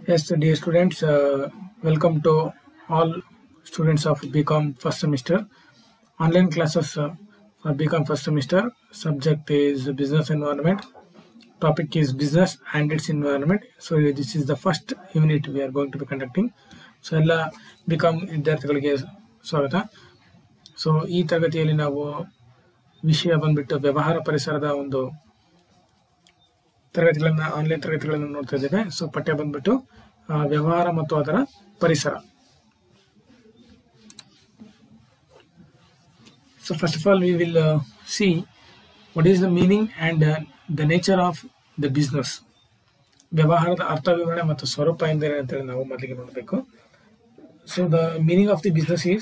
Yes, dear students, welcome to all students of BCom first semester. Online classes for BCom first semester. Subject is business environment. Topic is business and its environment. So this is the first unit we are going to be conducting. So ಎಲ್ಲ BCom ವಿದ್ಯಾರ್ಥಿಗಳಿಗೆ ಸ್ವಾಗತ. So ಈ ತರಗತಿಯಲ್ಲಿ ನಾವು ವಿಷಯ ಬಂದ್ಬಿಟ್ಟು ವ್ಯವಹಾರ ಪರಿಸರದ ಒಂದು ತರಗತಿಗಳನ್ನ ಆನ್ಲೈನ್ ತರಗತಿಗಳನ್ನು ನೋಡ್ತಾ ಇದ್ದೇವೆ. ಸೊ ಪಠ್ಯ ಬಂದ್ಬಿಟ್ಟು ವ್ಯವಹಾರ ಮತ್ತು ಅದರ ಪರಿಸರ. So first of all we will see what is the meaning and the nature of the business. ವ್ಯವಹಾರದ ಅರ್ಥ ವಿವರಣೆ ಮತ್ತು ಸ್ವರೂಪ ಎಂದರೆ ಅಂತೇಳಿ ನಾವು ಮೊದಲಿಗೆ ನೋಡಬೇಕು. So the meaning of the business is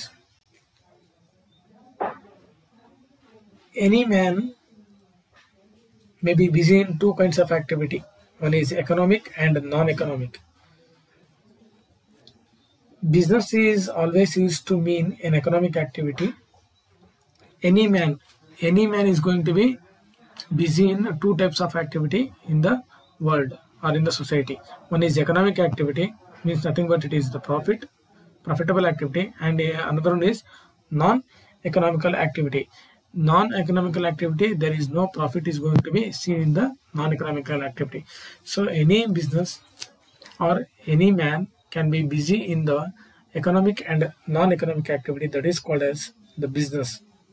any man may be busy in two kinds of activity. One is economic and non-economic. Business is always used to mean an economic activity. Any man is going to be busy in two types of activity in the world or in the society. One is economic activity, means nothing but it is the profitable activity, and another one is non-economical activity. Non-economical activity, there is no profit is going to be seen in the non-economical activity. So any business or any man can be busy in the economic and non-economic activity, that is called as the business.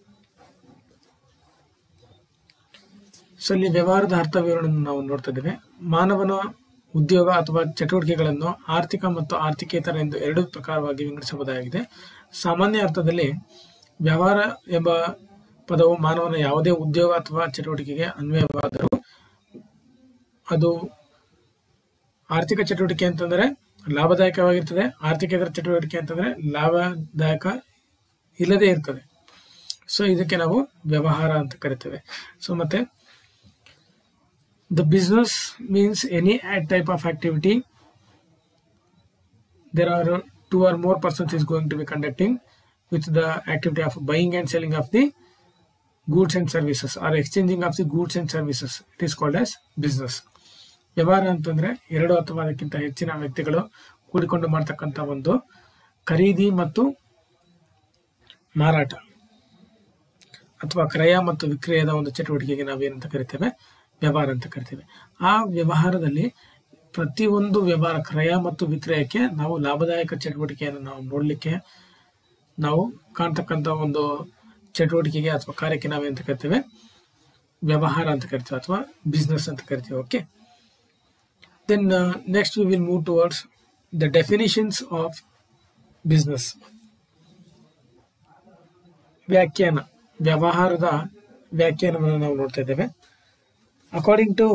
So ಇಲ್ಲಿ ವ್ಯವಹಾರದ ಅರ್ಥ ವಿವರಣೆಯನ್ನು ನಾವು ನೋಡ್ತಾ ಇದ್ದೇವೆ. ಮಾನವನ ಉದ್ಯೋಗ ಅಥವಾ ಚಟುವಟಿಕೆಗಳನ್ನು ಆರ್ಥಿಕ ಮತ್ತು ಆರ್ಥಿಕೇತರ ಎಂದು ಎರಡು ಪ್ರಕಾರವಾಗಿ ವಿಂಗಡಿಸಬಹುದಾಗಿದೆ. ಸಾಮಾನ್ಯ ಅರ್ಥದಲ್ಲಿ ವ್ಯವಹಾರ ಎಂಬ ಪದವು ಮಾನವನ ಯಾವುದೇ ಉದ್ಯೋಗ ಅಥವಾ ಚಟುವಟಿಕೆಗೆ ಅನ್ವಯವಾದರೂ ಅದು ಆರ್ಥಿಕ ಚಟುವಟಿಕೆ ಅಂತಂದ್ರೆ ಲಾಭದಾಯಕವಾಗಿರ್ತದೆ, ಆರ್ಥಿಕೇತರ ಚಟುವಟಿಕೆ ಅಂತಂದ್ರೆ ಲಾಭದಾಯಕ ಇಲ್ಲದೆ ಇರ್ತದೆ. ಸೊ ಇದಕ್ಕೆ ನಾವು ವ್ಯವಹಾರ ಅಂತ ಕರಿತೇವೆ. ಸೊ ಮತ್ತೆ the business means any type of activity there are two or more persons is going to be conducting with the activity of buying and selling of the goods and services or exchanging of the goods and services. It is called as business. ವ್ಯವಹಾರ ಅಂತಂದ್ರೆ ಎರಡು ಅಥವಾ ಅದಕ್ಕಿಂತ ಹೆಚ್ಚಿನ ವ್ಯಕ್ತಿಗಳು ಕೂಡಿಕೊಂಡು ಮಾಡ್ತಕ್ಕಂಥ ಒಂದು ಖರೀದಿ ಮತ್ತು ಮಾರಾಟ ಅಥವಾ ಕ್ರಯ ಮತ್ತು ವಿಕ್ರಯದ ಒಂದು ಚಟುವಟಿಕೆಗೆ ನಾವೇನಂತ ಕರಿತೇವೆ, ವ್ಯವಹಾರ ಅಂತ ಕರಿತೇವೆ. ಆ ವ್ಯವಹಾರದಲ್ಲಿ ಪ್ರತಿಯೊಂದು ವ್ಯವಹಾರ ಕ್ರಯ ಮತ್ತು ವಿಕ್ರಯಕ್ಕೆ ನಾವು ಲಾಭದಾಯಕ ಚಟುವಟಿಕೆಯನ್ನು ನಾವು ನೋಡ್ಲಿಕ್ಕೆ ನಾವು ಕಾಣ್ತಕ್ಕಂಥ ಒಂದು ಚಟುವಟಿಕೆಗೆ ಅಥವಾ ಕಾರ್ಯಕ್ಕೆ ನಾವೇಂತ ಕರಿತೇವೆ, ವ್ಯವಹಾರ ಅಂತ ಕರಿತೇವೆ ಅಥವಾ ಬಿಸ್ನೆಸ್ ಅಂತ ಕರಿತೇವೆ. Okay, then next we will move towards the definitions of business. ವ್ಯಾಖ್ಯಾನ, ವ್ಯವಹಾರದ ವ್ಯಾಖ್ಯಾನವನ್ನು ನಾವು ನೋಡ್ತಾ ಇದ್ದೇವೆ. According to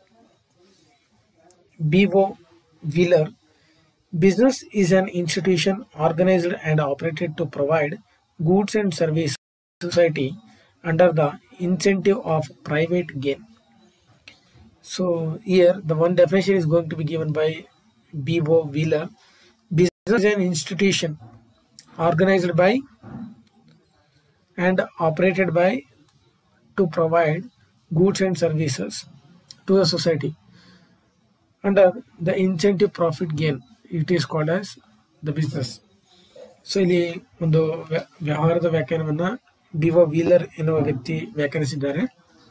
B.O. Wheeler, business is an institution organized and operated to provide goods and services to society under the incentive of private gain. So here the one definition is going to be given by B.O. Wheeler. Business is an institution organized by and operated by to provide goods and services to the society under the incentive profit gain. It is called as the business. So ಇಲ್ಲಿ ಒಂದು ವ್ಯವಹಾರದ ವ್ಯಾಖ್ಯಾನವನ್ನ B.O. Wheeler ಎನ್ನುವ ವ್ಯಕ್ತಿ ವ್ಯಾಖ್ಯಾನಿಸಿದ್ದಾರೆ.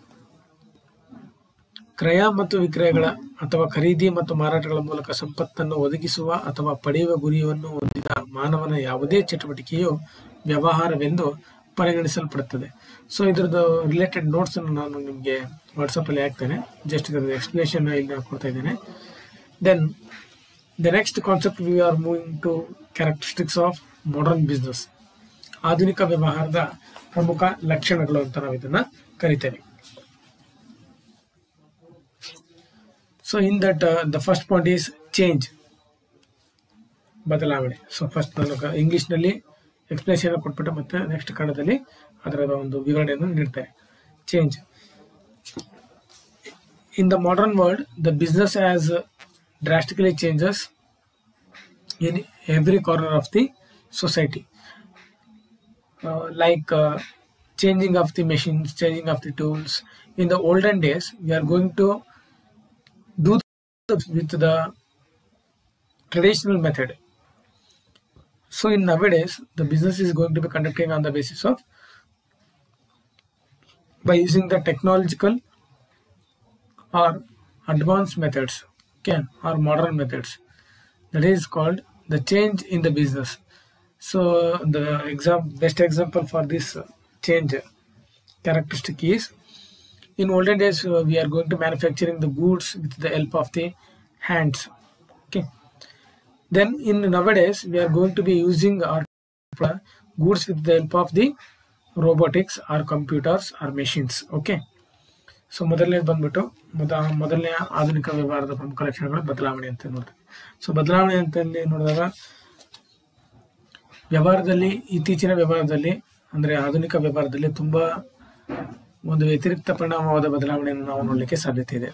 ಕ್ರಯ ಮತ್ತು ವಿಕ್ರಯಗಳ ಅಥವಾ ಖರೀದಿ ಮತ್ತು ಮಾರಾಟಗಳ ಮೂಲಕ ಸಂಪತ್ತನ್ನು ಒದಗಿಸುವ ಅಥವಾ ಪಡೆಯುವ ಗುರಿಯನ್ನು ಹೊಂದಿದ ಮಾನವನ ಯಾವುದೇ ಚಟುವಟಿಕೆಯು ವ್ಯವಹಾರವೆಂದು ಪರಿಗಣಿಸಲ್ಪಡುತ್ತದೆ. ಸೊ ಇದರದ್ದು ರಿಲೇಟೆಡ್ ನೋಟ್ಸ್ ಅನ್ನು ನಾನು ನಿಮಗೆ ವಾಟ್ಸಪ್ ಅಲ್ಲಿ ಹಾಕ್ತೇನೆ. ಜಸ್ಟ್ ಇದರ ಎಕ್ಸ್ಪ್ಲನೇಷನ್ ಇಲ್ಲಿ ಕೊಡ್ತಾ ಇದ್ದೇನೆ. Then the next concept we are moving to characteristics of modern business. ಆಧುನಿಕ ವ್ಯವಹಾರದ ಪ್ರಮುಖ ಲಕ್ಷಣಗಳು ಅಂತ ನಾವು ಇದನ್ನ ಕರಿತೇವೆ. So in that the first point is change, ಬದಲಾವಣೆ. ಸೊ ಫಸ್ಟ್ ನಾನು ಇಂಗ್ಲಿಷ್ ನಲ್ಲಿ ಎಕ್ಸ್ಪ್ಲನೇಷನ್ ಕೊಟ್ಬಿಟ್ಟು ಮತ್ತೆ ನೆಕ್ಸ್ಟ್ ಕನ್ನಡದಲ್ಲಿ ಅದರ ಒಂದು ವಿವರಣೆಯನ್ನು ನೀಡ್ತಾರೆ. Change. In the modern world, the business has drastically changes in every corner of the society. Like changing of the machines, changing of the tools. In the olden days, we are going to do with the traditional method. So in nowadays, the business is going to be conducting on the basis of by using the technological or advanced methods, okay, or modern methods. That is called the change in the business. So the best example for this change characteristic is, in olden days we are going to manufacturing the goods with the help of the hands, okay. Then in nowadays we are going to be using our goods with the help of the robotics or computers or machines, okay. So ಮೊದಲನೇದು ಬಂದ್ಬಿಟ್ಟು ಮೊದಲನೇ ಆಧುನಿಕ ವ್ಯವಹಾರದ ಪ್ರಮುಖ ಲಕ್ಷಣಗಳು ಬದಲಾವಣೆ ಅಂತ ನೋಡ್ತೀವಿ. ಸೊ ಬದಲಾವಣೆ ಅಂತಲ್ಲಿ ನೋಡಿದಾಗ ವ್ಯವಹಾರದಲ್ಲಿ ಇತ್ತೀಚಿನ ವ್ಯವಹಾರದಲ್ಲಿ ಅಂದ್ರೆ ಆಧುನಿಕ ವ್ಯವಹಾರದಲ್ಲಿ ತುಂಬಾ ಒಂದು ವ್ಯತಿರಿಕ್ತ ಪರಿಣಾಮವಾದ ಬದಲಾವಣೆಯನ್ನು ನಾವು ನೋಡ್ಲಿಕ್ಕೆ ಸಾಧ್ಯತೆ ಇದೆ.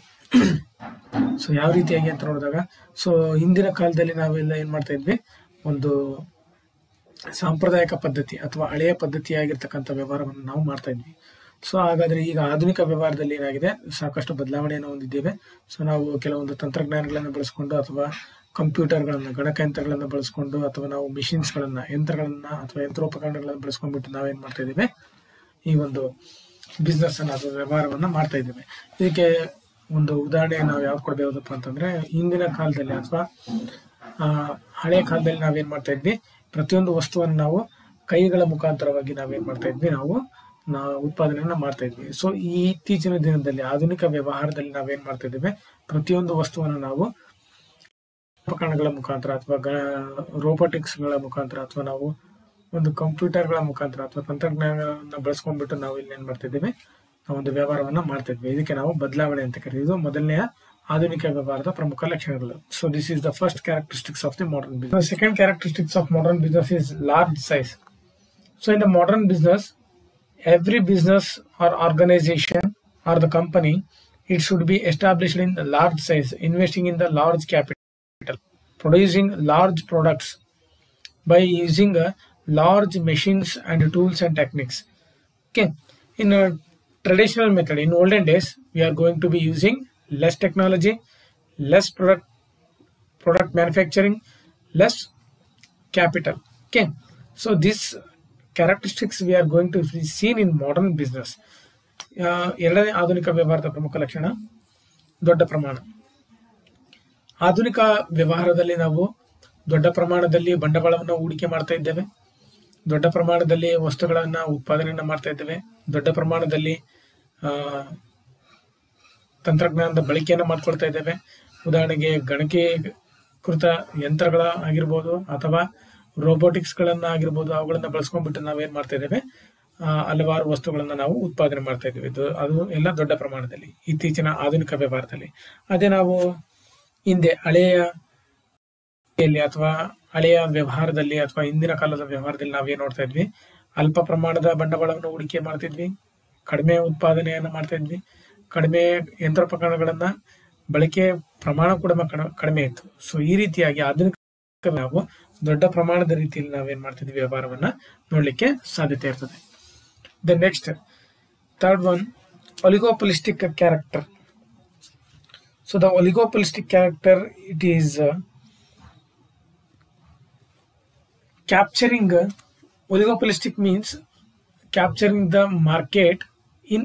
ಸೊ ಯಾವ ರೀತಿಯಾಗಿ ಅಂತ ನೋಡಿದಾಗ, ಸೊ ಹಿಂದಿನ ಕಾಲದಲ್ಲಿ ನಾವೆಲ್ಲ ಏನ್ ಮಾಡ್ತಾ ಇದ್ವಿ, ಒಂದು ಸಾಂಪ್ರದಾಯಿಕ ಪದ್ಧತಿ ಅಥವಾ ಹಳೆಯ ಪದ್ಧತಿಯಾಗಿರ್ತಕ್ಕಂಥ ವ್ಯವಹಾರವನ್ನು ನಾವು ಮಾಡ್ತಾ ಇದ್ವಿ. ಸೊ ಹಾಗಾದ್ರೆ ಈಗ ಆಧುನಿಕ ವ್ಯವಹಾರದಲ್ಲಿ ಏನಾಗಿದೆ, ಸಾಕಷ್ಟು ಬದಲಾವಣೆಯನ್ನು ಹೊಂದಿದ್ದೇವೆ. ಸೊ ನಾವು ಕೆಲವೊಂದು ತಂತ್ರಜ್ಞಾನಗಳನ್ನು ಬಳಸಿಕೊಂಡು ಅಥವಾ ಕಂಪ್ಯೂಟರ್ಗಳನ್ನ, ಗಣಕಯಂತ್ರಗಳನ್ನ ಬಳಸಿಕೊಂಡು ಅಥವಾ ನಾವು ಮಿಷಿನ್ಸ್ ಗಳನ್ನ, ಯಂತ್ರಗಳನ್ನ ಅಥವಾ ಯಂತ್ರೋಪಕರಣಗಳನ್ನ ಬಳಸ್ಕೊಂಡ್ಬಿಟ್ಟು ನಾವೇನ್ ಮಾಡ್ತಾ ಇದ್ದೇವೆ, ಈ ಒಂದು ಬಿಸ್ನೆಸ್ ಅನ್ನ ಅಥವಾ ವ್ಯವಹಾರವನ್ನ ಮಾಡ್ತಾ ಇದ್ದೇವೆ. ಇದಕ್ಕೆ ಒಂದು ಉದಾಹರಣೆ ನಾವು ಯಾವ್ದು ಕೊಡಬಹುದಪ್ಪ ಅಂತಂದ್ರೆ, ಹಿಂದಿನ ಕಾಲದಲ್ಲಿ ಅಥವಾ ಹಳೆಯ ಕಾಲದಲ್ಲಿ ನಾವೇನ್ ಮಾಡ್ತಾ ಇದ್ವಿ, ಪ್ರತಿಯೊಂದು ವಸ್ತುವನ್ನು ನಾವು ಕೈಗಳ ಮುಖಾಂತರವಾಗಿ ನಾವೇನ್ ಮಾಡ್ತಾ ಇದ್ವಿ, ನಾವು ಉತ್ಪಾದನೆಯನ್ನ ಮಾಡ್ತಾ ಇದ್ವಿ. ಸೊ ಈ ಇತ್ತೀಚಿನ ದಿನದಲ್ಲಿ ಆಧುನಿಕ ವ್ಯವಹಾರದಲ್ಲಿ ನಾವೇನ್ ಮಾಡ್ತಾ ಇದ್ದೇವೆ, ಪ್ರತಿಯೊಂದು ವಸ್ತುವನ್ನು ನಾವು ಉಪಕರಣಗಳ ಮುಖಾಂತರ ಅಥವಾ ರೋಬೋಟಿಕ್ಸ್ ಗಳ ಮುಖಾಂತರ ಅಥವಾ ನಾವು ಒಂದು ಕಂಪ್ಯೂಟರ್ಗಳ ಮುಖಾಂತರ ಅಥವಾ ತಂತ್ರಜ್ಞಾನಗಳನ್ನ ಬಳಸ್ಕೊಂಡ್ಬಿಟ್ಟು ನಾವು ಇಲ್ಲಿ ಏನ್ ಮಾಡ್ತಾ ಇದ್ದೇವೆ, ನಾವು ಒಂದು ವ್ಯವಹಾರವನ್ನ ಮಾಡ್ತಾ ಇದ್ವಿ. ಇದಕ್ಕೆ ನಾವು ಬದಲಾವಣೆ ಅಂತ ಕರೀತೀವಿ. ಮೊದಲನೆಯ ಆಧುನಿಕ ವ್ಯವಹಾರದ ಪ್ರಮುಖ ಲಕ್ಷಣಗಳು. So this is the first characteristics of the modern business. Second characteristics of modern business is large size. So in the modern business, every business or organization or the company, it should be established in large size, investing in the large capital, producing large products by using large machines and tools and techniques. Okay, in a traditional method, in olden days, we are going to be using less technology, less product manufacturing, less capital. Okay, so this characteristics we are going to be seen in modern business. ಎರಡನೇ ಆಧುನಿಕ ವ್ಯವಹಾರದ ಪ್ರಮುಖ ಲಕ್ಷಣ ದೊಡ್ಡ ಪ್ರಮಾಣ. ಆಧುನಿಕ ವ್ಯವಹಾರದಲ್ಲಿ ನಾವು ದೊಡ್ಡ ಪ್ರಮಾಣದಲ್ಲಿ ಬಂಡವಾಳವನ್ನು ಹೂಡಿಕೆ ಮಾಡ್ತಾ ಇದ್ದೇವೆ, ದೊಡ್ಡ ಪ್ರಮಾಣದಲ್ಲಿ ವಸ್ತುಗಳನ್ನ ಉತ್ಪಾದನೆಯನ್ನ ಮಾಡ್ತಾ ಇದ್ದೇವೆ, ದೊಡ್ಡ ಪ್ರಮಾಣದಲ್ಲಿ ತಂತ್ರಜ್ಞಾನದ ಬಳಕೆಯನ್ನ ಮಾಡ್ಕೊಳ್ತಾ ಇದ್ದೇವೆ. ಉದಾಹರಣೆಗೆ ಗಣಕೀಕೃತ ಯಂತ್ರಗಳ ಆಗಿರ್ಬೋದು ಅಥವಾ ರೋಬೋಟಿಕ್ಸ್ ಗಳನ್ನ ಆಗಿರ್ಬೋದು, ಅವುಗಳನ್ನ ಬಳಸ್ಕೊಂಡ್ಬಿಟ್ಟು ನಾವೇನ್ ಮಾಡ್ತಾ ಇದ್ದೇವೆ, ಹಲವಾರು ವಸ್ತುಗಳನ್ನ ನಾವು ಉತ್ಪಾದನೆ ಮಾಡ್ತಾ ಇದ್ದೇವೆ. ಅದು ಎಲ್ಲ ದೊಡ್ಡ ಪ್ರಮಾಣದಲ್ಲಿ ಇತ್ತೀಚಿನ ಆಧುನಿಕ ವ್ಯವಹಾರದಲ್ಲಿ. ಅದೇ ನಾವು ಹಿಂದೆ ಹಳೆಯ ಅಥವಾ ಹಳೆಯ ವ್ಯವಹಾರದಲ್ಲಿ ಅಥವಾ ಹಿಂದಿನ ಕಾಲದ ವ್ಯವಹಾರದಲ್ಲಿ ನಾವೇನ್ ನೋಡ್ತಾ ಇದ್ವಿ, ಅಲ್ಪ ಪ್ರಮಾಣದ ಬಂಡವಾಳವನ್ನು ಹೂಡಿಕೆ ಮಾಡ್ತಿದ್ವಿ, ಕಡಿಮೆ ಉತ್ಪಾದನೆಯನ್ನ ಮಾಡ್ತಾ ಇದ್ವಿ, ಕಡಿಮೆ ಯಂತ್ರೋಪಕರಣಗಳನ್ನ ಬಳಕೆ ಪ್ರಮಾಣ ಕೂಡ ಕಡಿಮೆ ಇತ್ತು. ಸೊ ಈ ರೀತಿಯಾಗಿ ಆಧುನಿಕ ನಾವು ದೊಡ್ಡ ಪ್ರಮಾಣದ ರೀತಿಯಲ್ಲಿ ನಾವೇನ್ ಮಾಡ್ತಿದ್ವಿ, ವ್ಯವಹಾರವನ್ನ ನೋಡ್ಲಿಕ್ಕೆ ಸಾಧ್ಯತೆ ಇರ್ತದೆ. The next third one, oligopolistic character. So the oligopolistic character, it is capturing. Oligopolistic means capturing the market in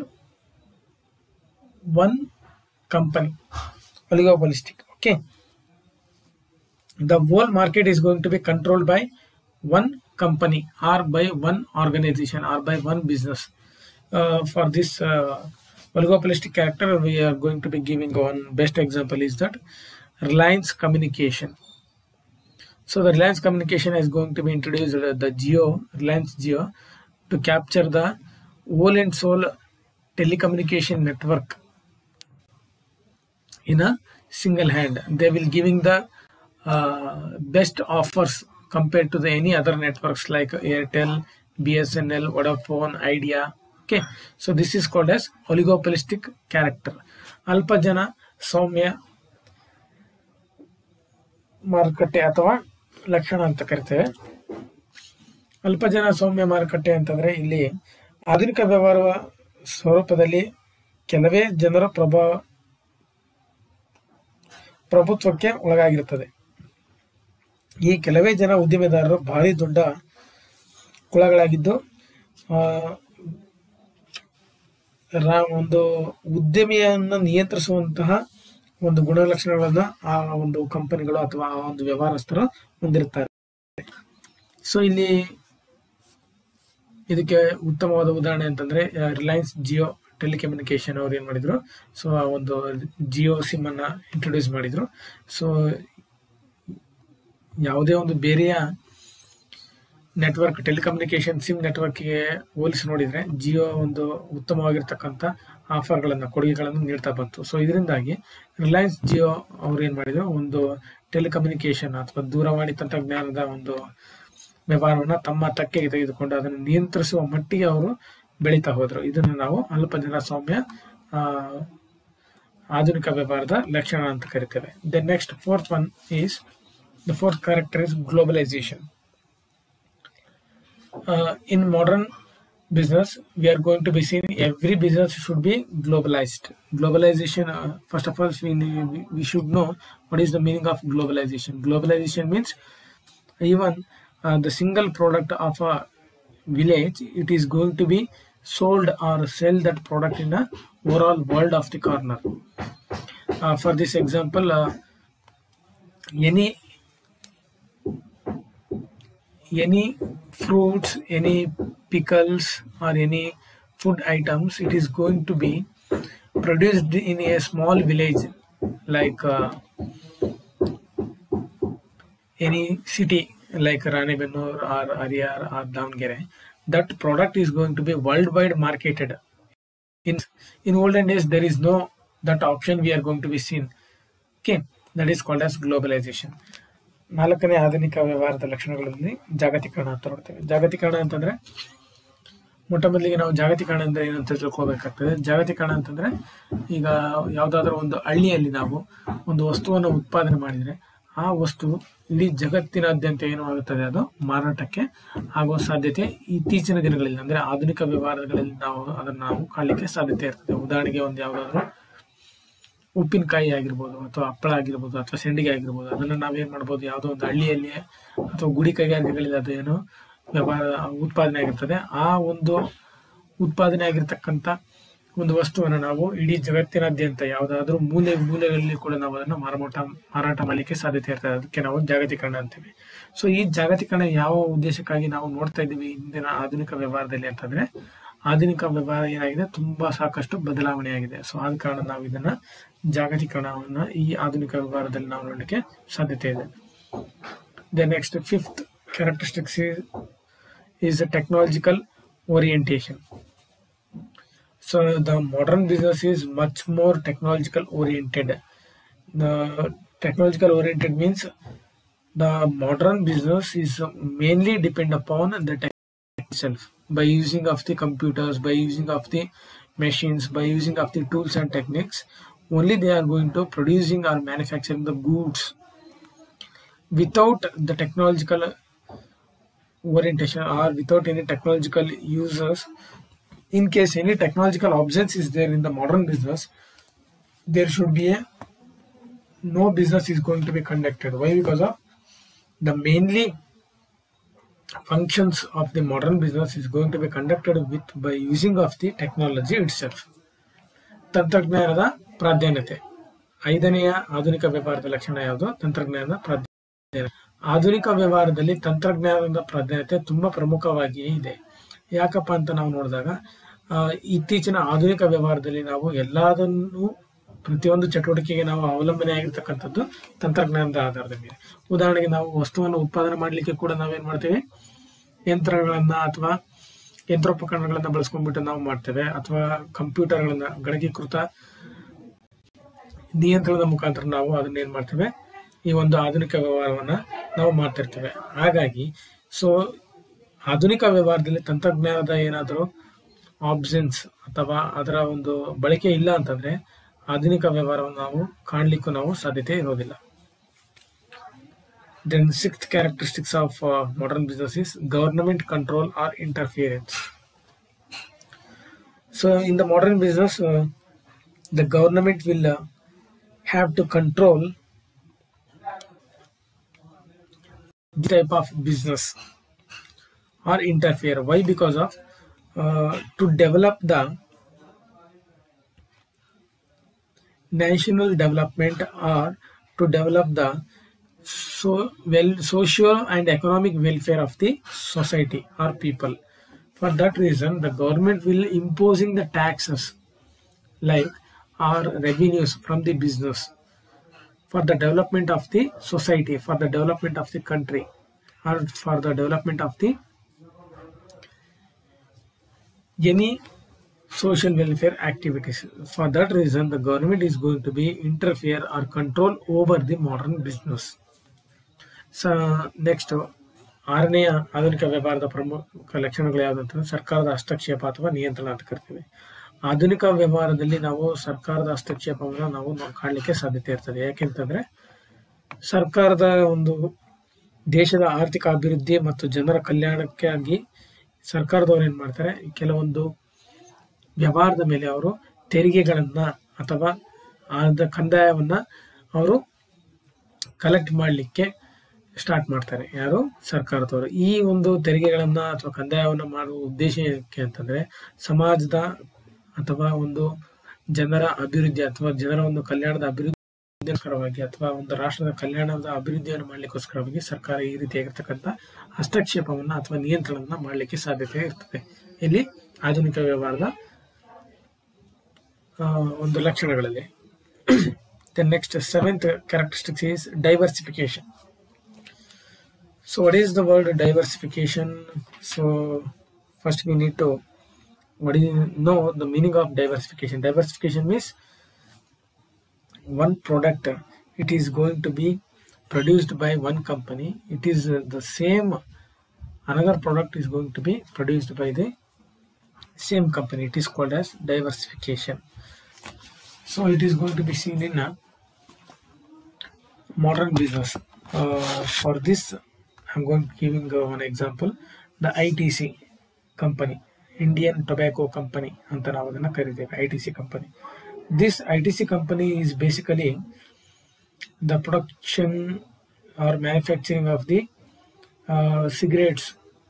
one company. Oligopolistic, okay. The whole market is going to be controlled by one company or by one organization or by one business. For this oligopolistic character, we are going to be giving one best example is that Reliance Communication. So the Reliance Communication is going to be introduced the Reliance Jio, to capture the whole and soul telecommunication network in a single hand. They will giving the best offers compared to the any other networks like Airtel, BSNL, Vodafone, Idea. Okay, so this is called as oligopolistic character. Alpa jana saumya ಮಾರುಕಟ್ಟೆ ಅಥವಾ ಲಕ್ಷಣ ಅಂತ ಕರಿತೇವೆ. ಅಲ್ಪ ಜನ ಸೌಮ್ಯ ಮಾರುಕಟ್ಟೆ ಅಂತಂದ್ರೆ ಇಲ್ಲಿ ಆಧುನಿಕ ವ್ಯವಹಾರ ಸ್ವರೂಪದಲ್ಲಿ ಕೆಲವೇ ಜನರ ಪ್ರಭುತ್ವಕ್ಕೆ ಒಳಗಾಗಿರುತ್ತದೆ. ಈ ಕೆಲವೇ ಜನ ಉದ್ದಿಮೆದಾರರು ಭಾರಿ ದೊಡ್ಡ ಕುಳಗಳಾಗಿದ್ದು ಒಂದು ಉದ್ಯಮಿಯನ್ನ ನಿಯಂತ್ರಿಸುವಂತಹ ಒಂದು ಗುಣಲಕ್ಷಣಗಳನ್ನ ಆ ಒಂದು ಕಂಪನಿಗಳು ಅಥವಾ ಆ ಒಂದು ವ್ಯವಹಾರಸ್ಥರು ಹೊಂದಿರುತ್ತಾರೆ. ಸೊ ಇಲ್ಲಿ ಇದಕ್ಕೆ ಉತ್ತಮವಾದ ಉದಾಹರಣೆ ಅಂತಂದ್ರೆ ರಿಲಯನ್ಸ್ ಜಿಯೋ ಟೆಲಿಕಮ್ಯುನಿಕೇಶನ್ ಅವ್ರು ಏನ್ ಮಾಡಿದ್ರು, ಸೊ ಆ ಒಂದು ಜಿಯೋ ಸಿಮ್ ಅನ್ನ ಇಂಟ್ರೊಡ್ಯೂಸ್ ಮಾಡಿದ್ರು. ಸೊ ಯಾವುದೇ ಒಂದು ಬೇರೆಯ ನೆಟ್ವರ್ಕ್ ಟೆಲಿಕಮ್ಯುನಿಕೇಶನ್ ಸಿಮ್ ನೆಟ್ವರ್ಕ್ಗೆ ಹೋಲಿಸಿ ನೋಡಿದ್ರೆ ಜಿಯೋ ಒಂದು ಉತ್ತಮವಾಗಿರ್ತಕ್ಕಂಥ ಆಫರ್ಗಳನ್ನ ಕೊಡುಗೆಗಳನ್ನು ನೀಡ್ತಾ ಬಂತು. ಸೊ ಇದರಿಂದಾಗಿ ರಿಲಯನ್ಸ್ ಜಿಯೋ ಅವ್ರು ಏನ್ ಮಾಡಿದ್ರು, ಒಂದು ಟೆಲಿಕಮ್ಯುನಿಕೇಶನ್ ಅಥವಾ ದೂರವಾಣಿ ತಂತ್ರಜ್ಞಾನದ ಒಂದು ವ್ಯವಹಾರವನ್ನ ತಮ್ಮ ತಕ್ಕೆಗೆ ತೆಗೆದುಕೊಂಡು ಅದನ್ನು ನಿಯಂತ್ರಿಸುವ ಮಟ್ಟಿಗೆ ಅವರು ಬೆಳೀತಾ ಹೋದ್ರು. ಇದನ್ನು ನಾವು ಅಲ್ಪ ಜನಸ್ವಾಮ್ಯ ಆಧುನಿಕ ವ್ಯವಹಾರದ ಲಕ್ಷಣ ಅಂತ ಕರಿತೇವೆ. The next the fourth character is globalization. In modern business, we are going to be seeing every business should be globalized. Globalization, first of all, we should know what is the meaning of globalization. Globalization means even the single product of a village, it is going to be sold or sell that product in the overall world of the corner. For this example, any fruits, any pickles or any food items, it is going to be produced in a small village like any city like Ranebennur or Ariyar or Davangere. That product is going to be worldwide marketed. In olden days, there is no that option we are going to be seen. Okay, that is called as globalization. ನಾಲ್ಕನೇ ಆಧುನಿಕ ವ್ಯವಹಾರದ ಲಕ್ಷಣಗಳಲ್ಲಿ ಜಾಗತೀಕರಣ ಅಂತ ನೋಡ್ತೇವೆ. ಜಾಗತೀಕರಣ ಅಂತಂದ್ರೆ ಮೊಟ್ಟ ಮೊದಲಿಗೆ ನಾವು ಜಾಗತೀಕರಣ ಅಂದ್ರೆ ಏನಂತ ತಿಳ್ಕೋಬೇಕಾಗ್ತದೆ. ಜಾಗತೀಕರಣ ಅಂತಂದ್ರೆ ಈಗ ಯಾವ್ದಾದ್ರು ಒಂದು ಹಳ್ಳಿಯಲ್ಲಿ ನಾವು ಒಂದು ವಸ್ತುವನ್ನು ಉತ್ಪಾದನೆ ಮಾಡಿದ್ರೆ ಆ ವಸ್ತು ಇಡೀ ಜಗತ್ತಿನಾದ್ಯಂತ ಏನು ಆಗುತ್ತದೆ, ಅದು ಮಾರಾಟಕ್ಕೆ ಆಗುವ ಸಾಧ್ಯತೆ ಇತ್ತೀಚಿನ ದಿನಗಳಲ್ಲಿ ಅಂದ್ರೆ ಆಧುನಿಕ ವ್ಯವಹಾರಗಳಲ್ಲಿ ನಾವು ಕಾಣಲಿಕ್ಕೆ ಸಾಧ್ಯತೆ ಇರ್ತದೆ. ಉದಾಹರಣೆಗೆ ಒಂದು ಯಾವ್ದಾದ್ರು ಉಪ್ಪಿನಕಾಯಿ ಆಗಿರ್ಬೋದು ಅಥವಾ ಹಪ್ಪಳ ಆಗಿರ್ಬೋದು ಅಥವಾ ಸೆಂಡಿಗೆ ಆಗಿರ್ಬೋದು, ಅದನ್ನ ನಾವೇನ್ ಮಾಡ್ಬೋದು, ಯಾವುದೋ ಒಂದು ಹಳ್ಳಿಯಲ್ಲಿ ಅಥವಾ ಗುಡಿ ಕೈಗಾರಿಕೆಗಳಲ್ಲಿ ಅದೇನು ವ್ಯವಹಾರ ಉತ್ಪಾದನೆ ಆಗಿರ್ತದೆ, ಆ ಒಂದು ಉತ್ಪಾದನೆ ಆಗಿರ್ತಕ್ಕಂಥ ಒಂದು ವಸ್ತುವನ್ನು ನಾವು ಇಡೀ ಜಗತ್ತಿನಾದ್ಯಂತ ಯಾವುದಾದ್ರೂ ಮೂಲೆಗಳಲ್ಲಿ ಕೂಡ ನಾವು ಅದನ್ನು ಮಾರಾಟ ಮಾಡಲಿಕ್ಕೆ ಸಾಧ್ಯತೆ ಇರ್ತದೆ. ಅದಕ್ಕೆ ನಾವು ಜಾಗತೀಕರಣ ಅಂತೀವಿ. ಸೊ ಈ ಜಾಗತೀಕರಣ ಯಾವ ಉದ್ದೇಶಕ್ಕಾಗಿ ನಾವು ನೋಡ್ತಾ ಇದ್ದೀವಿ ಇಂದಿನ ಆಧುನಿಕ ವ್ಯವಹಾರದಲ್ಲಿ ಅಂತಂದ್ರೆ, ಆಧುನಿಕ ವ್ಯವಹಾರ ಏನಾಗಿದೆ, ತುಂಬಾ ಸಾಕಷ್ಟು ಬದಲಾವಣೆ ಆಗಿದೆ. ಸೊ ಆದ ಕಾರಣ ನಾವು ಇದನ್ನ ಜಾಗತೀಕರಣವನ್ನ ಈ ಆಧುನಿಕ ವ್ಯವಹಾರದಲ್ಲಿ ನಾವು ನೋಡಲಿಕ್ಕೆ ಸಾಧ್ಯತೆ ಇದೆ. The next fifth characteristics is a technological orientation. So the modern business is much more technological oriented. The technological oriented means the modern business is mainly depend upon the tech itself. By using of the computers, by using of the machines, by using of the tools and techniques, only they are going to producing or manufacturing the goods. Without the technological orientation or without any technological users, in case any technological obsolescence is there in the modern business, there should be no business is going to be conducted. Why? Because of the mainly functions of the modern business is going to be conducted by using of the technology itself. ತಂತ್ರಜ್ಞಾನದ ಪ್ರಾಧಾನ್ಯತೆ. ಐದನೆಯ ಆಧುನಿಕ ವ್ಯವಹಾರದ ಲಕ್ಷಣ ಯಾವುದು? ತಂತ್ರಜ್ಞಾನದ ಪ್ರಾಧಾನ್ಯತೆ. ಆಧುನಿಕ ವ್ಯವಹಾರದಲ್ಲಿ ತಂತ್ರಜ್ಞಾನದ ಪ್ರಾಧಾನ್ಯತೆ ತುಂಬಾ ಪ್ರಮುಖವಾಗಿ ಇದೆ. ಯಾಕಪ್ಪ ಅಂತ ನಾವು ನೋಡಿದಾಗ, ಇತ್ತೀಚಿನ ಆಧುನಿಕ ವ್ಯವಹಾರದಲ್ಲಿ ನಾವು ಎಲ್ಲದನ್ನು ಪ್ರತಿಯೊಂದು ಚಟುವಟಿಕೆಗೆ ನಾವು ಅವಲಂಬನೆ ಆಗಿರ್ತಕ್ಕಂಥದ್ದು ತಂತ್ರಜ್ಞಾನದ ಆಧಾರದ ಮೇಲೆ. ಉದಾಹರಣೆಗೆ ನಾವು ವಸ್ತುವನ್ನು ಉತ್ಪಾದನೆ ಮಾಡಲಿಕ್ಕೆ ಕೂಡ ನಾವೇನ್ ಮಾಡ್ತೇವೆ, ಯಂತ್ರಗಳನ್ನ ಅಥವಾ ಯಂತ್ರೋಪಕರಣಗಳನ್ನ ಬಳಸ್ಕೊಂಡ್ಬಿಟ್ಟು ನಾವು ಮಾಡ್ತೇವೆ, ಅಥವಾ ಕಂಪ್ಯೂಟರ್ಗಳನ್ನ ಗಣಕೀಕೃತ ನಿಯಂತ್ರಣದ ಮುಖಾಂತರ ನಾವು ಅದನ್ನ ಏನ್ ಮಾಡ್ತೇವೆ, ಈ ಒಂದು ಆಧುನಿಕ ವ್ಯವಹಾರವನ್ನ ನಾವು ಮಾಡ್ತಿರ್ತೇವೆ. ಹಾಗಾಗಿ ಸೊ ಆಧುನಿಕ ವ್ಯವಹಾರದಲ್ಲಿ ತಂತ್ರಜ್ಞಾನದ ಏನಾದರೂ ಆಬ್ಸೆನ್ಸ್ ಅಥವಾ ಅದರ ಒಂದು ಬಳಕೆ ಇಲ್ಲ ಅಂತಂದ್ರೆ ಆಧುನಿಕ ವ್ಯವಹಾರವನ್ನು ನಾವು ಕಾಣಲಿಕ್ಕೂ ನಾವು ಸಾಧ್ಯತೆ ಇರೋದಿಲ್ಲ. Then sixth characteristics of modern business is government control or interference. So in the modern business, the government will have to control this type of business or interfere. Why? Because of to develop the national development or to develop the social and economic welfare of the society or people. For that reason, the government will imposing the taxes like or revenues from the business for the development of the society, for the development of the country, or for the development of the any social welfare activities. For that reason, the government is going to be interfere or control over the modern business. So next, ಆರನೆಯ ಆಧುನಿಕ ವ್ಯವಹಾರದ ಪ್ರಮುಖ ಲಕ್ಷಣಗಳು ಯಾವುದಂತಂದ್ರೆ ಸರ್ಕಾರದ ಹಸ್ತಕ್ಷೇಪ ಅಥವಾ ನಿಯಂತ್ರಣ ಅಂತ ಕರಿತೀವಿ. ಆಧುನಿಕ ವ್ಯವಹಾರದಲ್ಲಿ ನಾವು ಸರ್ಕಾರದ ಹಸ್ತಕ್ಷೇಪವನ್ನು ನಾವು ಕಾಣಲಿಕ್ಕೆ ಸಾಧ್ಯತೆ ಇರ್ತದೆ. ಯಾಕೆಂತಂದ್ರೆ ಸರ್ಕಾರದ ಒಂದು ದೇಶದ ಆರ್ಥಿಕ ಅಭಿವೃದ್ಧಿ ಮತ್ತು ಜನರ ಕಲ್ಯಾಣಕ್ಕಾಗಿ ಸರ್ಕಾರದವರು ಏನ್ ಮಾಡ್ತಾರೆ, ಕೆಲವೊಂದು ವ್ಯವಹಾರದ ಮೇಲೆ ಅವರು ತೆರಿಗೆಗಳನ್ನ ಅಥವಾ ಆದ ಕಂದಾಯವನ್ನ ಅವರು ಕಲೆಕ್ಟ್ ಮಾಡಲಿಕ್ಕೆ ಸ್ಟಾರ್ಟ್ ಮಾಡ್ತಾರೆ. ಯಾರು? ಸರ್ಕಾರದವರು. ಈ ಒಂದು ತೆರಿಗೆಗಳನ್ನ ಅಥವಾ ಕಂದಾಯವನ್ನ ಮಾಡುವ ಉದ್ದೇಶ ಏನಕ್ಕೆ ಅಂತಂದ್ರೆ ಸಮಾಜದ ಅಥವಾ ಒಂದು ಜನರ ಅಭಿವೃದ್ಧಿ ಅಥವಾ ಜನರ ಒಂದು ಕಲ್ಯಾಣದ ಅಭಿವೃದ್ಧಿಗೋಸ್ಕರವಾಗಿ ಅಥವಾ ಒಂದು ರಾಷ್ಟ್ರದ ಕಲ್ಯಾಣದ ಅಭಿವೃದ್ಧಿಯನ್ನು ಮಾಡ್ಲಿಕ್ಕೋಸ್ಕರವಾಗಿ ಸರ್ಕಾರ ಈ ರೀತಿಯಾಗಿರ್ತಕ್ಕಂಥ ಹಸ್ತಕ್ಷೇಪವನ್ನ ಅಥವಾ ನಿಯಂತ್ರಣವನ್ನ ಮಾಡ್ಲಿಕ್ಕೆ ಸಾಧ್ಯತೆ ಇರ್ತದೆ. ಇಲ್ಲಿ ಆಧುನಿಕ ವ್ಯವಹಾರದ ಒಂದು ಲಕ್ಷಣಗಳಲ್ಲಿ. The next 7th characteristic is diversification. So what is the word diversification? So first we need to know the meaning of diversification. Diversification means one product, it is going to be produced by one company. It is the same, another product is going to be produced by the same company. It is called as diversification. So it is going to be seen in a modern business. For this I'm going to giving one example. The ITC company, Indian Tobacco Company anta ನಾವು ಅದನ್ನ ಕರೀತೇವೆ, ITC company. This ITC company is basically the production or manufacturing of the cigarettes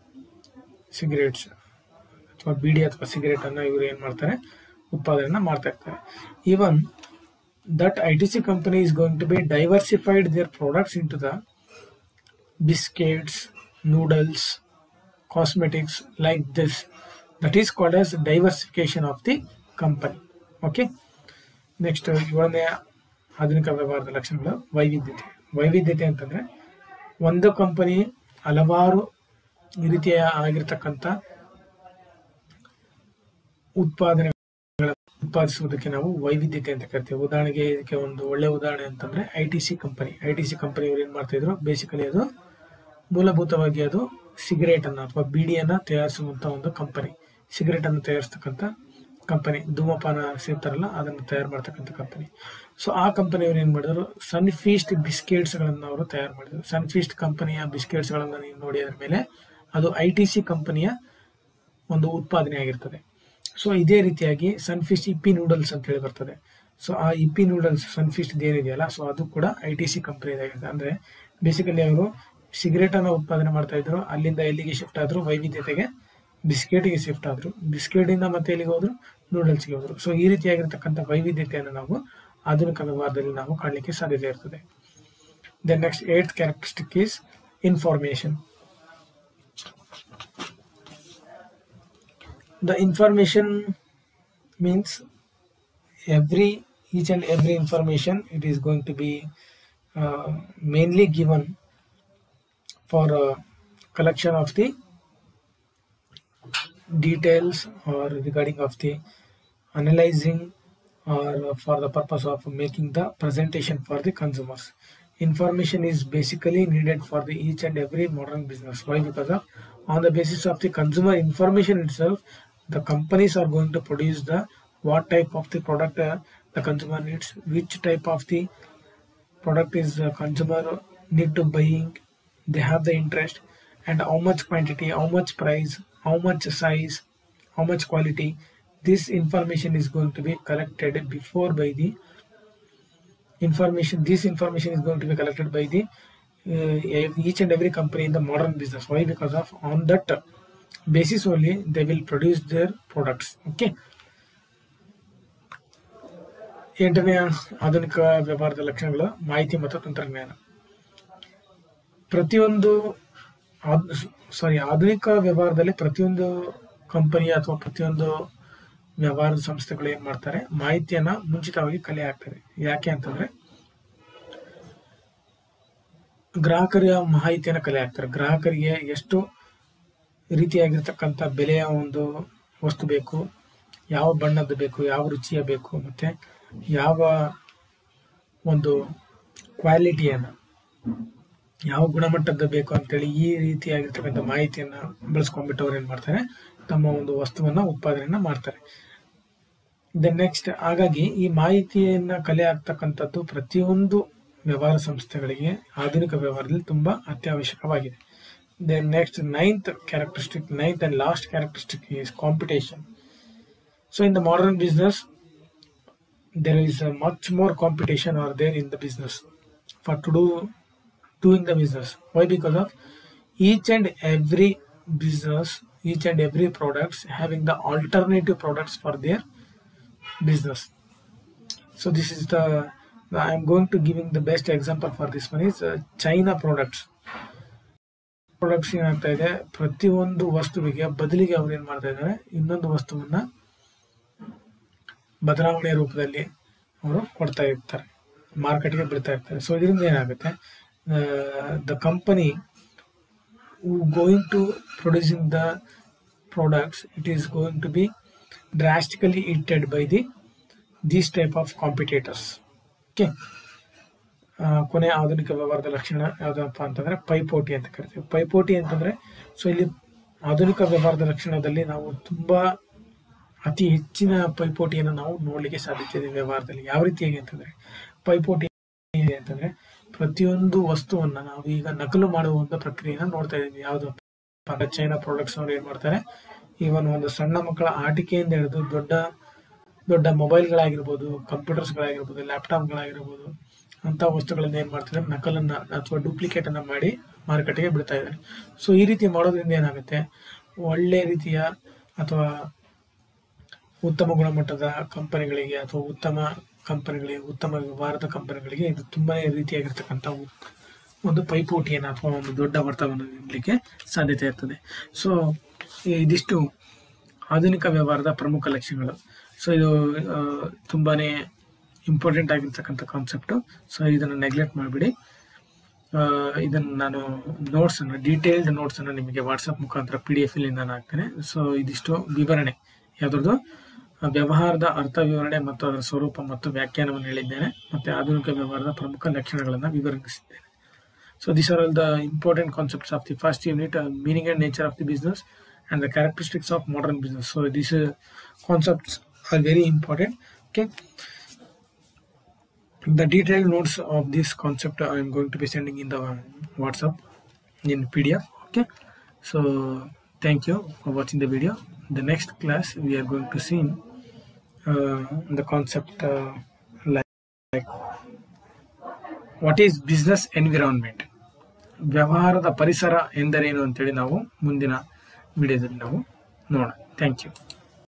ಅಥವಾ ಬೀಡಿ ಅಥವಾ cigarette ಅನ್ನ ಇವರು ಏನ್ ಮಾಡ್ತಾರೆ, ಉತ್ಪಾದನೆಯನ್ನ ಮಾಡ್ತಾ ಇರ್ತಾರೆ. Even that ITC company is going to be diversified their products into the biscuits, noodles, cosmetics, like this. That is called as diversification of the company. Okay. Next, ಏಳನೇ ಆಧುನಿಕ ವ್ಯವಹಾರದ ಲಕ್ಷಣಗಳು ವೈವಿಧ್ಯತೆ. ವೈವಿಧ್ಯತೆ ಅಂತಂದ್ರೆ ಒಂದು ಕಂಪನಿ ಹಲವಾರು ರೀತಿಯ ಆಗಿರ್ತಕ್ಕಂಥ ಉತ್ಪಾದಿಸುವುದಕ್ಕೆ ನಾವು ವೈವಿಧ್ಯತೆ ಅಂತ ಕರಿತೀವಿ. ಉದಾಹರಣೆಗೆ ಇದಕ್ಕೆ ಒಂದು ಒಳ್ಳೆ ಉದಾಹರಣೆ ಅಂತಂದ್ರೆ ITC ಕಂಪನಿ ಇವರು ಏನ್ ಮಾಡ್ತಾ ಇದ್ರು, ಬೇಸಿಕಲಿ ಅದು ಮೂಲಭೂತವಾಗಿ ಅದು ಸಿಗರೇಟ್ ಅನ್ನ ಅಥವಾ ಬೀಡಿಯನ್ನ ತಯಾರಿಸುವಂತ ಒಂದು ಕಂಪನಿ, ಸಿಗರೇಟ್ ಅನ್ನು ತಯಾರಿಸ್ತಕ್ಕಂಥ ಕಂಪನಿ, ಧೂಮಪಾನ ಸೇರ್ತಾರಲ್ಲ ಅದನ್ನು ತಯಾರು ಮಾಡ್ತಕ್ಕಂಥ ಕಂಪನಿ. ಸೊ ಆ ಕಂಪನಿಯವರು ಏನ್ ಮಾಡಿದ್ರು, ಸನ್ಫೀಸ್ಟ್ ಬಿಸ್ಕೆಟ್ಸ್ ಗಳನ್ನ ಅವರು ತಯಾರು ಮಾಡಿದ್ರು. ಸನ್ಫೀಸ್ಟ್ ಕಂಪನಿಯ ಬಿಸ್ಕೆಟ್ಸ್ ಗಳನ್ನ ನೀವು ನೋಡಿ ಅದ್ರ ಮೇಲೆ ಅದು ITC ಕಂಪನಿಯ ಒಂದು ಉತ್ಪಾದನೆ ಆಗಿರ್ತದೆ. ಸೊ ಇದೇ ರೀತಿಯಾಗಿ ಸನ್ಫಿಸ್ಟ್ ಇಪ್ಪಿ ನೂಡಲ್ಸ್ ಅಂತ ಹೇಳಿ ಬರ್ತದೆ. ಸೊ ಆ ಇಪ್ಪಿ ನೂಡಲ್ಸ್ ಸನ್ಫಿಸ್ಟ್ ಏನಿದೆಯಲ್ಲ, ಸೊ ಅದು ಕೂಡ ITC ಕಂಪನಿ ಆಗಿರ್ತದೆ. ಅಂದ್ರೆ ಬೇಸಿಕಲಿ ಅವರು ಸಿಗರೇಟ್ ಅನ್ನ ಉತ್ಪಾದನೆ ಮಾಡ್ತಾ ಇದ್ರು, ಅಲ್ಲಿಂದ ಎಲ್ಲಿಗೆ ಶಿಫ್ಟ್ ಆದ್ರು, ವೈವಿಧ್ಯತೆಗೆ ಬಿಸ್ಕೆಟ್ಗೆ ಶಿಫ್ಟ್ ಆದ್ರು, ಬಿಸ್ಕೆಟ್ ಇಂದ ಮತ್ತೆ ಎಲ್ಲಿಗೆ ಹೋದ್ರು, ನೂಡಲ್ಸ್ಗೆ ಹೋದ್ರು. ಸೊ ಈ ರೀತಿಯಾಗಿರ್ತಕ್ಕಂಥ ವೈವಿಧ್ಯತೆಯನ್ನು ನಾವು ಆಧುನಿಕ ವ್ಯವಹಾರದಲ್ಲಿ ನಾವು ಕಾಣಲಿಕ್ಕೆ ಸಾಧ್ಯತೆ ಇರ್ತದೆ. The next 8th characteristic is information. The information means each and every information, it is going to be mainly given for collection of the details or regarding of the analyzing or for the purpose of making the presentation for the consumers. Information is basically needed for the each and every modern business. Why? Because on the basis of the consumer information itself, the companies are going to produce the what type of the product the consumer needs, which type of the product is the consumer need to buying, they have the interest, and how much quantity, how much price, how much size, how much quality. This information is going to be collected before by the information. This information is going to be collected by the each and every company in the modern business. Why? Because of on that basis only they will produce their products. Okay. ಎಂಟನೇ ಆಧುನಿಕ ವ್ಯವಹಾರದ ಲಕ್ಷಣಗಳು ಮಾಹಿತಿ ಮತ್ತು ತಂತ್ರಜ್ಞಾನ. ಆಧುನಿಕ ವ್ಯವಹಾರದಲ್ಲಿ ಪ್ರತಿಯೊಂದು ಕಂಪನಿ ಅಥವಾ ಪ್ರತಿಯೊಂದು ವ್ಯವಹಾರದ ಸಂಸ್ಥೆಗಳು ಏನ್ ಮಾಡ್ತಾರೆ, ಮಾಹಿತಿಯನ್ನ ಮುಂಚಿತವಾಗಿ ಕಲೆ ಹಾಕ್ತಾರೆ. ಯಾಕೆ ಅಂತಂದ್ರೆ ಗ್ರಾಹಕರ ಮಾಹಿತಿಯನ್ನ ಕಲೆ ಹಾಕ್ತಾರೆ. ಗ್ರಾಹಕರಿಗೆ ಎಷ್ಟು ರೀತಿಯಾಗಿರ್ತಕ್ಕಂಥ ಬೆಲೆಯ ಒಂದು ವಸ್ತು ಬೇಕು, ಯಾವ ಬಣ್ಣದ ಬೇಕು, ಯಾವ ರುಚಿಯ ಬೇಕು, ಮತ್ತೆ ಯಾವ ಒಂದು ಕ್ವಾಲಿಟಿಯನ್ನ, ಯಾವ ಗುಣಮಟ್ಟದ ಬೇಕು ಅಂತೇಳಿ ಈ ರೀತಿಯಾಗಿರ್ತಕ್ಕಂಥ ಮಾಹಿತಿಯನ್ನ ಬಳಸ್ಕೊಂಡ್ಬಿಟ್ಟು ಅವ್ರು ಏನ್ ಮಾಡ್ತಾರೆ, ತಮ್ಮ ಒಂದು ವಸ್ತುವನ್ನ ಉತ್ಪಾದನೆಯನ್ನ ಮಾಡ್ತಾರೆ. ನೆಕ್ಸ್ಟ್, ಹಾಗಾಗಿ ಈ ಮಾಹಿತಿಯನ್ನ ಕಲೆ ಆಗ್ತಕ್ಕಂಥದ್ದು ಪ್ರತಿಯೊಂದು ವ್ಯವಹಾರ ಸಂಸ್ಥೆಗಳಿಗೆ ಆಧುನಿಕ ವ್ಯವಹಾರದಲ್ಲಿ ತುಂಬಾ ಅತ್ಯವಶ್ಯಕವಾಗಿದೆ. Then next, ninth and last characteristic is competition. So in the modern business, there is a much more competition are there in the business for doing the business. Why? Because of each and every business, each and every products having the alternative products for their business. So this is I am going to giving the best example for this one is China products. ಏನಾಗ್ತಾ ಇದೆ, ಪ್ರತಿಯೊಂದು ವಸ್ತುವಿಗೆ ಬದಲಿಗೆ ಅವ್ರು ಏನ್ ಮಾಡ್ತಾ ಇದ್ದಾರೆ, ಇನ್ನೊಂದು ವಸ್ತುವನ್ನ ಬದಲಾವಣೆ ರೂಪದಲ್ಲಿ ಅವರು ಕೊಡ್ತಾ ಇರ್ತಾರೆ, ಮಾರ್ಕೆಟ್ಗೆ ಬಿಡ್ತಾ ಇರ್ತಾರೆ. ಸೊ ಇದರಿಂದ ಏನಾಗುತ್ತೆ, the company going to producing the products, it is going to be drastically hitted by these type of competitors. Okay. ಕೊನೆ ಆಧುನಿಕ ವ್ಯವಹಾರದ ಲಕ್ಷಣ ಯಾವ್ದಪ್ಪ ಅಂತಂದ್ರೆ ಪೈಪೋಟಿ ಅಂತ ಕರಿತೀವಿ. ಪೈಪೋಟಿ ಅಂತಂದ್ರೆ, ಸೊ ಇಲ್ಲಿ ಆಧುನಿಕ ವ್ಯವಹಾರದ ಲಕ್ಷಣದಲ್ಲಿ ನಾವು ತುಂಬಾ ಅತಿ ಹೆಚ್ಚಿನ ಪೈಪೋಟಿಯನ್ನು ನಾವು ನೋಡ್ಲಿಕ್ಕೆ ಸಾಧ್ಯತೆ ಇದೆ ವ್ಯವಹಾರದಲ್ಲಿ. ಯಾವ ರೀತಿಯಾಗಿ ಅಂತಂದ್ರೆ, ಪೈಪೋಟಿ ಅಂತಂದ್ರೆ ಪ್ರತಿಯೊಂದು ವಸ್ತುವನ್ನ ನಾವು ಈಗ ನಕಲು ಮಾಡುವ ಒಂದು ಪ್ರಕ್ರಿಯೆನ ನೋಡ್ತಾ ಇದ್ದೀವಿ. ಯಾವ್ದು ಚೈನಾ ಪ್ರಾಡಕ್ಟ್ಸ್ ಅವ್ರು ಏನ್ ಮಾಡ್ತಾರೆ, ಈವನ್ ಒಂದು ಸಣ್ಣ ಮಕ್ಕಳ ಆಟಿಕೆಯಿಂದ ಹಿಡಿದು ದೊಡ್ಡ ದೊಡ್ಡ ಮೊಬೈಲ್ಗಳಾಗಿರ್ಬೋದು, ಕಂಪ್ಯೂಟರ್ಸ್ಗಳಾಗಿರ್ಬೋದು, ಲ್ಯಾಪ್ಟಾಪ್ಗಳಾಗಿರ್ಬೋದು, ಅಂತ ವಸ್ತುಗಳನ್ನ ಏನ್ ಮಾಡ್ತಾರೆ, ನಕಲನ್ನ ಅಥವಾ ಡೂಪ್ಲಿಕೇಟ್ ಅನ್ನ ಮಾಡಿ ಮಾರುಕಟ್ಟೆಗೆ ಬಿಡ್ತಾ ಇದ್ದಾರೆ. ಸೊ ಈ ರೀತಿ ಮಾಡೋದ್ರಿಂದ ಏನಾಗುತ್ತೆ, ಒಳ್ಳೆ ರೀತಿಯ ಅಥವಾ ಉತ್ತಮ ಗುಣಮಟ್ಟದ ಕಂಪನಿಗಳಿಗೆ ಅಥವಾ ಉತ್ತಮ ವ್ಯವಹಾರದ ಕಂಪನಿಗಳಿಗೆ ಇದು ತುಂಬಾ ರೀತಿಯಾಗಿರ್ತಕ್ಕಂಥ ಒಂದು ಪೈಪೋಟಿಯನ್ನು ಅಥವಾ ಒಂದು ದೊಡ್ಡ ವರ್ತವನ್ನು ನೀಡಲಿಕ್ಕೆ ಸಾಧ್ಯತೆ ಇರ್ತದೆ. ಸೊ ಇದಿಷ್ಟು ಆಧುನಿಕ ವ್ಯವಹಾರದ ಪ್ರಮುಖ ಲಕ್ಷಣಗಳು. ಸೊ ಇದು ತುಂಬಾನೇ ಇಂಪಾರ್ಟೆಂಟ್ ಆಗಿರ್ತಕ್ಕಂಥ ಕಾನ್ಸೆಪ್ಟ್. ಸೊ ಇದನ್ನು ನೆಗ್ಲೆಕ್ಟ್ ಮಾಡಿಬಿಡಿ. ಇದನ್ನು ನಾನು ಡೀಟೇಲ್ಡ್ ನೋಟ್ಸ್ ಅನ್ನು ನಿಮಗೆ ವಾಟ್ಸಪ್ ಮುಖಾಂತರ PDF ಇಲ್ಲಿ ನಾನು ಹಾಕ್ತೇನೆ. ಸೊ ಇದಿಷ್ಟು ವಿವರಣೆ, ಯಾವ್ದು ವ್ಯವಹಾರದ ಅರ್ಥ ವಿವರಣೆ ಮತ್ತು ಅದರ ಸ್ವರೂಪ ಮತ್ತು ವ್ಯಾಖ್ಯಾನವನ್ನು ಹೇಳಿದ್ದೇನೆ, ಮತ್ತೆ ಆಧುನಿಕ ವ್ಯವಹಾರದ ಪ್ರಮುಖ ಲಕ್ಷಣಗಳನ್ನು ವಿವರಿಸಿದ್ದೇನೆ. So these are all the important concepts of the first unit, meaning and nature of the business and the characteristics of modern business. So these concepts are very important. Okay. The detailed notes of this concept I am going to be sending in the WhatsApp in PDF. Okay. So thank you for watching the video. The next class we are going to see the concept like what is business environment. ವ್ಯವಹಾರದ ಪರಿಸರ ಎಂದರೇನು ಅಂತೇಳಿ ನಾವು ಮುಂದಿನ ವಿಡಿಯೋದಲ್ಲಿ ನಾವು ನೋಡೋಣ. Thank you.